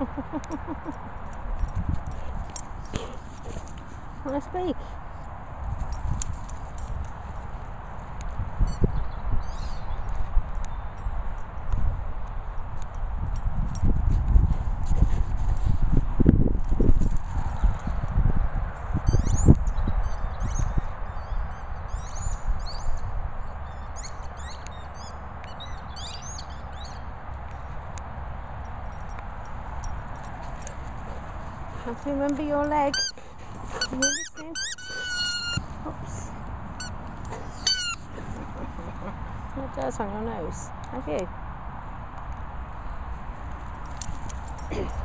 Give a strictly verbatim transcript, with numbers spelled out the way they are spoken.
Want to speak? Have to remember your leg. Are you listening? Oops. What dirt on your nose? Have you?